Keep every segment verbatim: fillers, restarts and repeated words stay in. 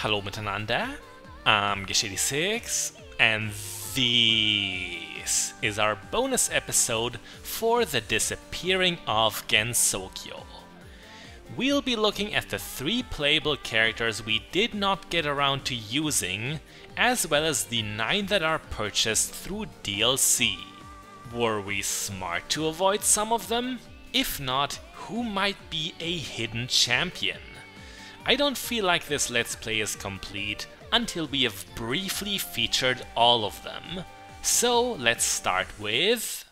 Hallo miteinander, I'm Gish eighty-six, and this is our bonus episode for the Disappearing of Gensokyo. We'll be looking at the three playable characters we did not get around to using, as well as the nine that are purchased through D L C. Were we smart to avoid some of them? If not, who might be a hidden champion? I don't feel like this Let's Play is complete until we have briefly featured all of them. So let's start with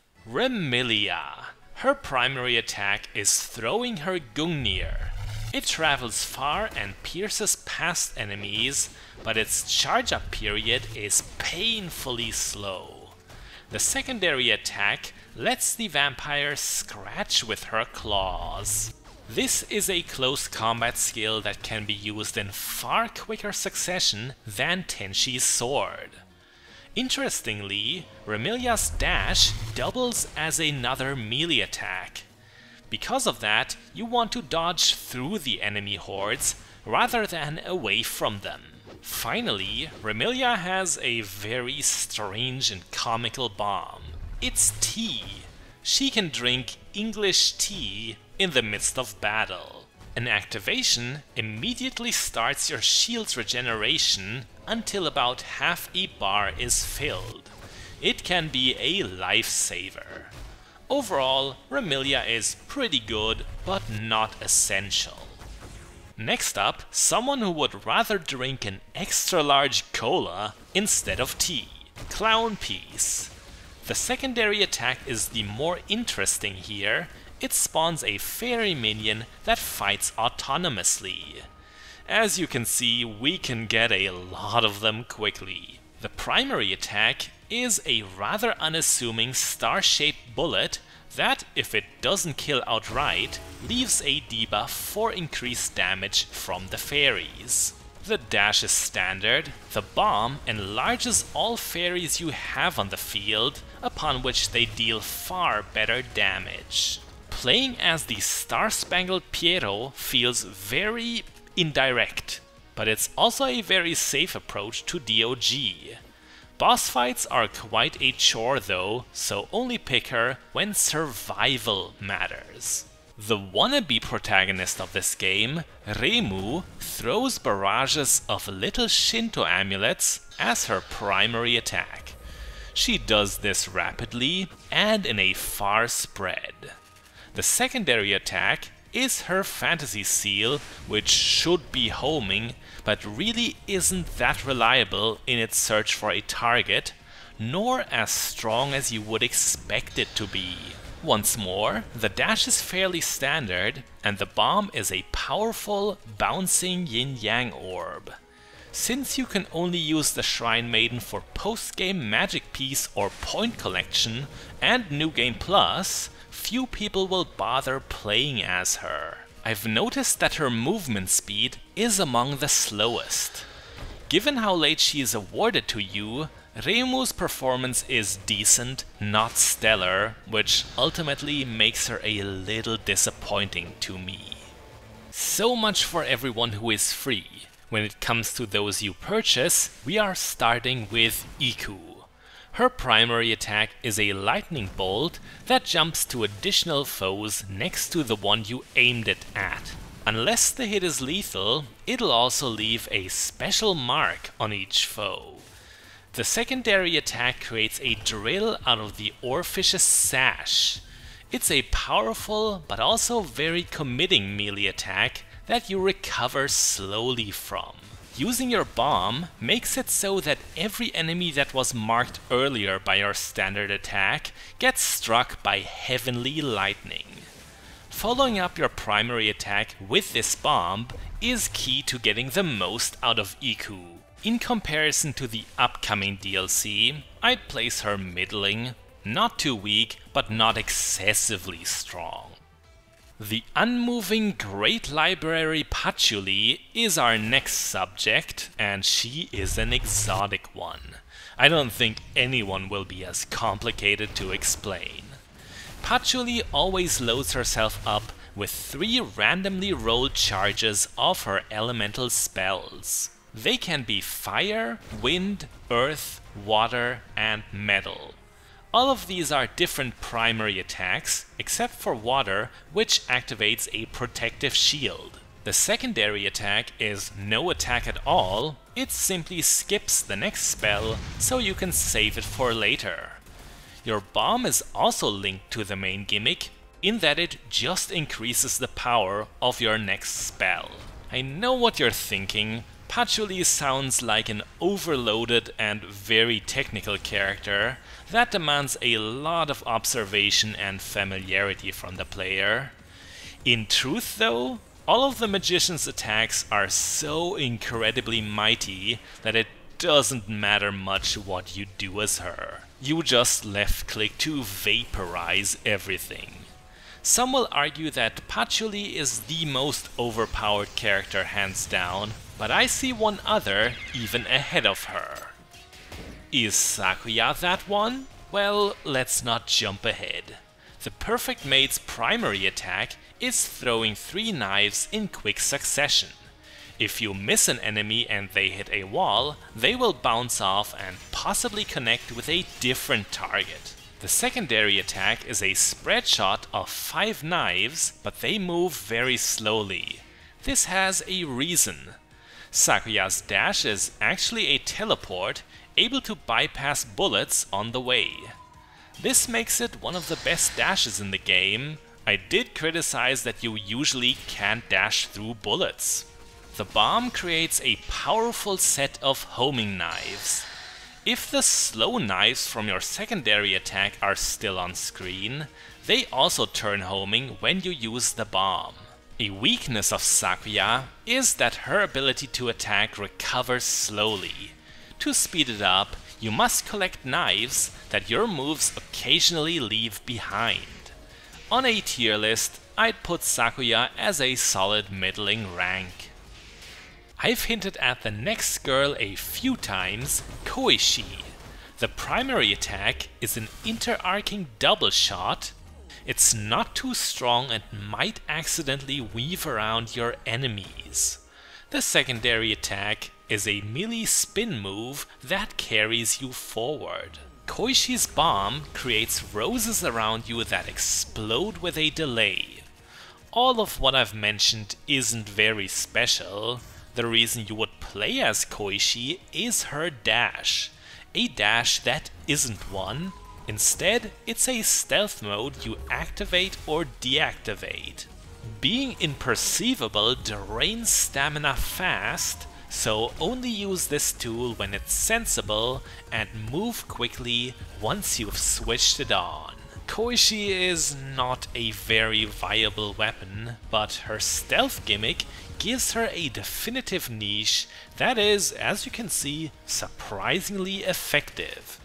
Remilia. Her primary attack is throwing her Gungnir. It travels far and pierces past enemies, but its charge-up period is painfully slow. The secondary attack lets the vampire scratch with her claws. This is a close combat skill that can be used in far quicker succession than Tenshi's sword. Interestingly, Remilia's dash doubles as another melee attack. Because of that, you want to dodge through the enemy hordes rather than away from them. Finally, Remilia has a very strange and comical bomb. It's tea. She can drink English tea in the midst of battle. An activation immediately starts your shield's regeneration until about half a bar is filled. It can be a lifesaver. Overall, Remilia is pretty good, but not essential. Next up, someone who would rather drink an extra large cola instead of tea. Clown Piece. The secondary attack is the more interesting here. It spawns a fairy minion that fights autonomously. As you can see, we can get a lot of them quickly. The primary attack is a rather unassuming star-shaped bullet that, if it doesn't kill outright, leaves a debuff for increased damage from the fairies. The dash is standard. The bomb enlarges all fairies you have on the field, upon which they deal far better damage. Playing as the Star-Spangled Piero feels very indirect, but it's also a very safe approach to D O G. Boss fights are quite a chore though, so only pick her when survival matters. The wannabe protagonist of this game, Reimu, throws barrages of little Shinto amulets as her primary attack. She does this rapidly and in a far spread. The secondary attack is her fantasy seal, which should be homing, but really isn't that reliable in its search for a target, nor as strong as you would expect it to be. Once more, the dash is fairly standard, and the bomb is a powerful, bouncing yin-yang orb. Since you can only use the Shrine Maiden for post-game magic piece or point collection and New Game Plus, few people will bother playing as her. I've noticed that her movement speed is among the slowest. Given how late she is awarded to you, Reimu's performance is decent, not stellar, which ultimately makes her a little disappointing to me. So much for everyone who is free. When it comes to those you purchase, we are starting with Iku. Her primary attack is a lightning bolt that jumps to additional foes next to the one you aimed it at. Unless the hit is lethal, it'll also leave a special mark on each foe. The secondary attack creates a drill out of the Oarfish's sash. It's a powerful but also very committing melee attack that you recover slowly from. Using your bomb makes it so that every enemy that was marked earlier by your standard attack gets struck by heavenly lightning. Following up your primary attack with this bomb is key to getting the most out of Iku. In comparison to the upcoming D L C, I'd place her middling, not too weak, but not excessively strong. The unmoving Great Library Patchouli is our next subject, and she is an exotic one. I don't think anyone will be as complicated to explain. Patchouli always loads herself up with three randomly rolled charges of her elemental spells. They can be fire, wind, earth, water, and metal. All of these are different primary attacks, except for water, which activates a protective shield. The secondary attack is no attack at all, it simply skips the next spell, so you can save it for later. Your bomb is also linked to the main gimmick, in that it just increases the power of your next spell. I know what you're thinking, Patchouli sounds like an overloaded and very technical character that demands a lot of observation and familiarity from the player. In truth though, all of the magician's attacks are so incredibly mighty that it doesn't matter much what you do as her. You just left click to vaporize everything. Some will argue that Patchouli is the most overpowered character hands down, but I see one other even ahead of her. Is Sakuya that one? Well, let's not jump ahead. The Perfect Maid's primary attack is throwing three knives in quick succession. If you miss an enemy and they hit a wall, they will bounce off and possibly connect with a different target. The secondary attack is a spread shot of five knives, but they move very slowly. This has a reason. Sakuya's dash is actually a teleport, able to bypass bullets on the way. This makes it one of the best dashes in the game. I did criticize that you usually can't dash through bullets. The bomb creates a powerful set of homing knives. If the slow knives from your secondary attack are still on screen, they also turn homing when you use the bomb. A weakness of Sakuya is that her ability to attack recovers slowly. To speed it up, you must collect knives that your moves occasionally leave behind. On a tier list, I'd put Sakuya as a solid middling rank. I've hinted at the next girl a few times, Koishi. The primary attack is an interarcing double shot. It's not too strong and might accidentally weave around your enemies. The secondary attack is a melee spin move that carries you forward. Koishi's bomb creates roses around you that explode with a delay. All of what I've mentioned isn't very special. The reason you would play as Koishi is her dash. A dash that isn't one. Instead, it's a stealth mode you activate or deactivate. Being imperceivable drains stamina fast, so only use this tool when it's sensible and move quickly once you've switched it on. Koishi is not a very viable weapon, but her stealth gimmick gives her a definitive niche that is, as you can see, surprisingly effective.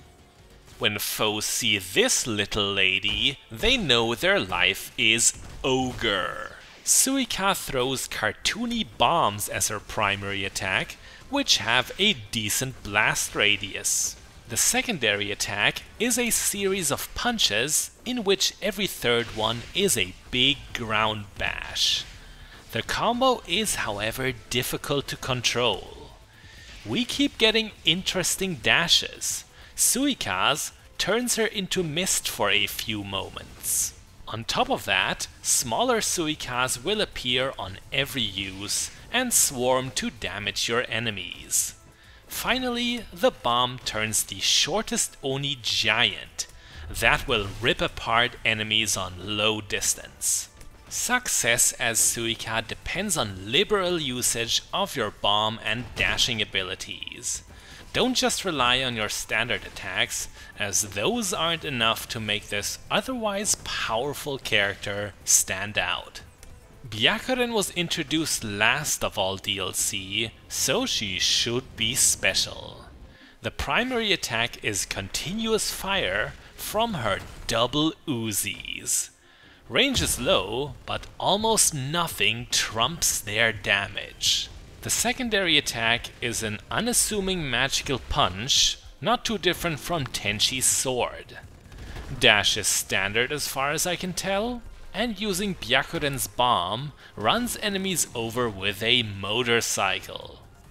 When foes see this little lady, they know their life is ogre. Suika throws cartoony bombs as her primary attack, which have a decent blast radius. The secondary attack is a series of punches in which every third one is a big ground bash. The combo is, however, difficult to control. We keep getting interesting dashes. Suika's turns her into mist for a few moments. On top of that, smaller Suikas will appear on every use and swarm to damage your enemies. Finally, the bomb turns the shortest Oni giant. That will rip apart enemies on low distance. Success as Suika depends on liberal usage of your bomb and dashing abilities. Don't just rely on your standard attacks, as those aren't enough to make this otherwise powerful character stand out. Byakuren was introduced last of all D L C, so she should be special. The primary attack is continuous fire from her double Uzis. Range is low, but almost nothing trumps their damage. The secondary attack is an unassuming magical punch, not too different from Tenshi's sword. Dash is standard as far as I can tell, and using Byakuren's bomb runs enemies over with a motorcycle.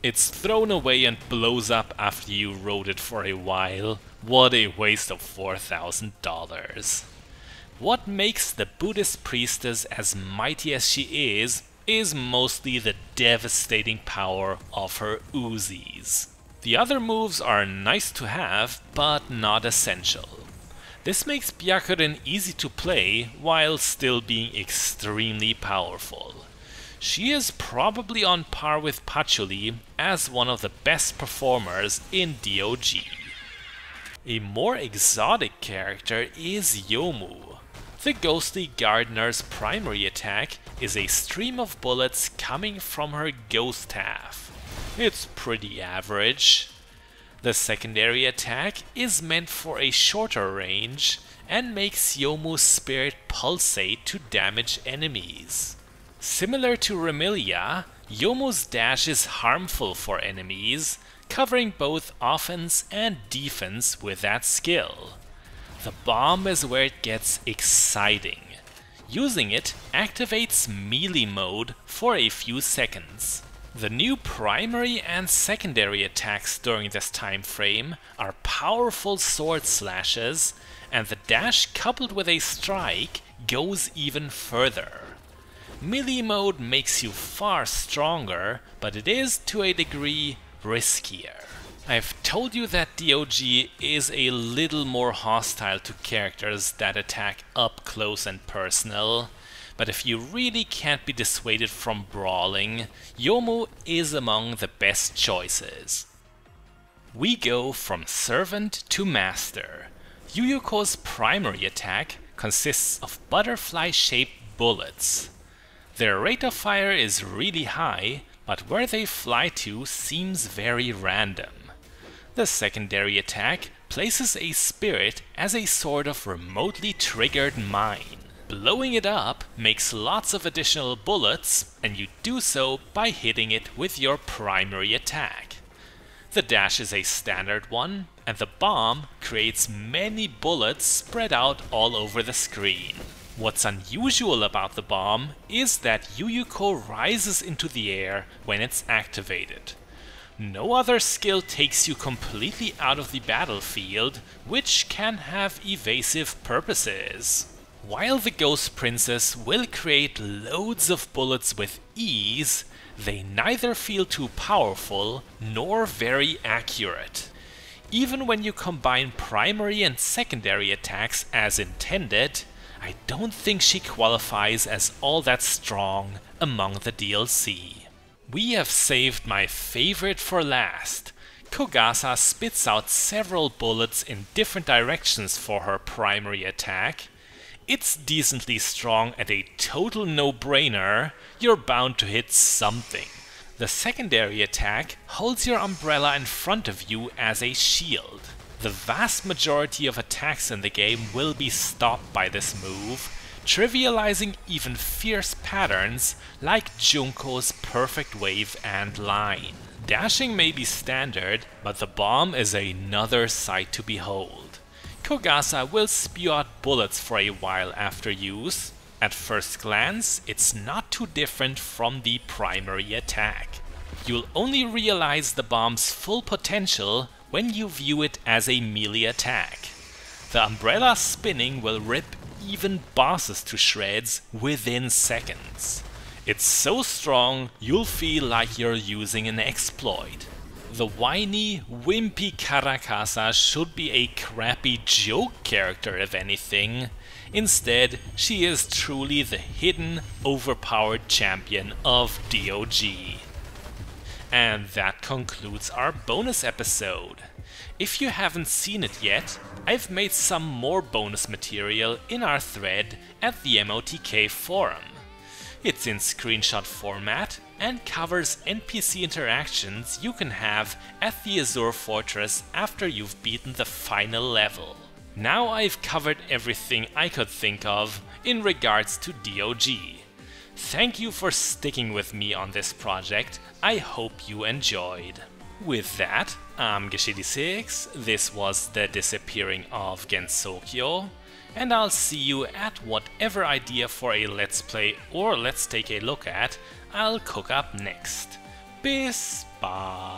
It's thrown away and blows up after you rode it for a while. What a waste of four thousand dollars. What makes the Buddhist priestess as mighty as she is, is mostly the devastating power of her Uzis. The other moves are nice to have, but not essential. This makes Byakuren easy to play while still being extremely powerful. She is probably on par with Patchouli as one of the best performers in D O G. A more exotic character is Yomu. The ghostly gardener's primary attack is a stream of bullets coming from her ghost staff. It's pretty average. The secondary attack is meant for a shorter range and makes Yomu's spirit pulsate to damage enemies. Similar to Remilia, Yomu's dash is harmful for enemies, covering both offense and defense with that skill. The bomb is where it gets exciting. Using it activates melee mode for a few seconds. The new primary and secondary attacks during this time frame are powerful sword slashes, and the dash coupled with a strike goes even further. Melee mode makes you far stronger, but it is to a degree riskier. I've told you that D O G is a little more hostile to characters that attack up close and personal, but if you really can't be dissuaded from brawling, Yomu is among the best choices. We go from servant to master. Yuyuko's primary attack consists of butterfly-shaped bullets. Their rate of fire is really high, but where they fly to seems very random. The secondary attack places a spirit as a sort of remotely triggered mine. Blowing it up makes lots of additional bullets, and you do so by hitting it with your primary attack. The dash is a standard one, and the bomb creates many bullets spread out all over the screen. What's unusual about the bomb is that Yuyuko rises into the air when it's activated. No other skill takes you completely out of the battlefield, which can have evasive purposes. While the Ghost Princess will create loads of bullets with ease, they neither feel too powerful nor very accurate. Even when you combine primary and secondary attacks as intended, I don't think she qualifies as all that strong among the D L C. We have saved my favorite for last. Kogasa spits out several bullets in different directions for her primary attack. It's decently strong and a total no-brainer. You're bound to hit something. The secondary attack holds your umbrella in front of you as a shield. The vast majority of attacks in the game will be stopped by this move, trivializing even fierce patterns like Junko's perfect wave and line. Dashing may be standard, but the bomb is another sight to behold. Kogasa will spew out bullets for a while after use. At first glance, it's not too different from the primary attack. You'll only realize the bomb's full potential when you view it as a melee attack. The umbrella spinning will rip even bosses to shreds within seconds. It's so strong, you'll feel like you're using an exploit. The whiny, wimpy Karakasa should be a crappy joke character if anything. Instead, she is truly the hidden, overpowered champion of D O G. And that concludes our bonus episode. If you haven't seen it yet, I've made some more bonus material in our thread at the M O T K forum. It's in screenshot format and covers N P C interactions you can have at the Azure Fortress after you've beaten the final level. Now I've covered everything I could think of in regards to D O G. Thank you for sticking with me on this project, I hope you enjoyed. With that, I'm Geshiri six, this was the Disappearing of Gensokyo, and I'll see you at whatever idea for a let's play or let's take a look at I'll cook up next. Bis bald.